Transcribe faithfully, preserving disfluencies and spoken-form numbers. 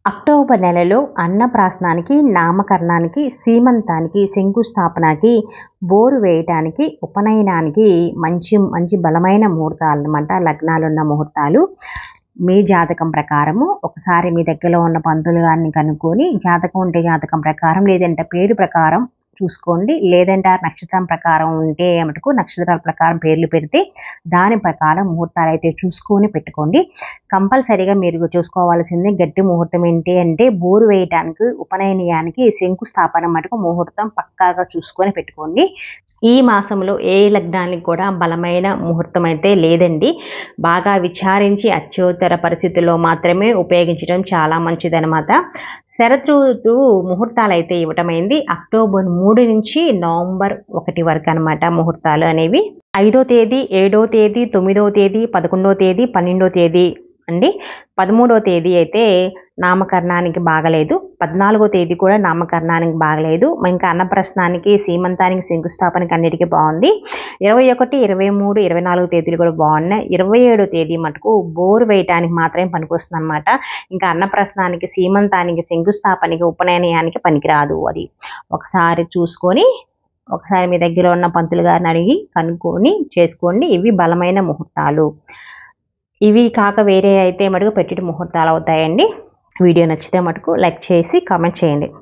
October నెలలో అన్నప్రాసనానికి, నామకరణానికి, సీమంతానికి, శంకుస్థాపనకి, bore వేయటానికి, ఉపనయనానికి మంచి మంచి బలమైన ముహూర్తాలు అన్నమాట. లగ్నాలున్న ముహూర్తాలు. మీ జాతకం ప్రకారము ఒకసారి మీ దగ్గరలో ఉన్న పంతులు గారిని కనుక్కొని, జాతకం ఉంటే జాతకం ప్రకారం, లేదంటే పేరు ప్రకారం చూసుకోండి. లేదంటే ఆ నక్షత్రం ప్రకారం ఉంటే మటుకు నక్షత్రాల ప్రకారం పేర్లు పెడితే దాని ప్రకారం ముహూర్తాలు అయితే చూసుకొని పెట్టుకోండి. కంపల్సరీగా మీరు చూసుకోవాల్సింది గట్టి ముహూర్తం ఏంటి అంటే బోరు వేయటానికి, ఉపనయనానికి, శంకుస్థాపన మటుకు ముహూర్తం పక్కాగా చూసుకొని పెట్టుకోండి. ఈ మాసంలో ఏ లగ్నానికి కూడా బలమైన ముహూర్తం అయితే లేదండి. బాగా విచారించి అత్యవసర పరిస్థితుల్లో మాత్రమే ఉపయోగించడం చాలా మంచిదన్నమాట. శరదృతువు ముహూర్తాలు అయితే ఇవ్వటమైంది. అక్టోబర్ మూడు నుంచి నవంబర్ ఒకటి వరకు అనమాట ముహూర్తాలు అనేవి. ఐదో తేదీ, ఏడో తేదీ, తొమ్మిదో తేదీ, పదకొండో తేదీ, పన్నెండో తేదీ అండి. పదమూడో తేదీ అయితే నామకరణానికి బాగలేదు. పద్నాలుగో తేదీ కూడా నామకరణానికి బాగలేదు. ఇంకా అన్నప్రసనానికి, సీమంతానికి, శంకుస్థాపనకి అన్నిటికీ బాగుంది. ఇరవై ఒకటి, ఇరవై మూడు, ఇరవై నాలుగు తేదీలు కూడా బాగున్నాయి. ఇరవై ఏడో తేదీ మటుకు బోరు వేయటానికి మాత్రమే పనికొస్తుంది అనమాట. ఇంకా అన్నప్రసనానికి, సీమంతానికి, శంకుస్థాపనకి, ఉపనయనానికి పనికిరాదు. అది ఒకసారి చూసుకొని ఒకసారి మీ దగ్గర ఉన్న పంతులు గారిని అడిగి కనుక్కొని చేసుకోండి. ఇవి బలమైన ముహూర్తాలు. ఇవి కాక వేరే అయితే మటుకు పెట్టిన ముహూర్తాలు అవుతాయండి. వీడియో నచ్చితే మటుకు లైక్ చేసి కామెంట్ చేయండి.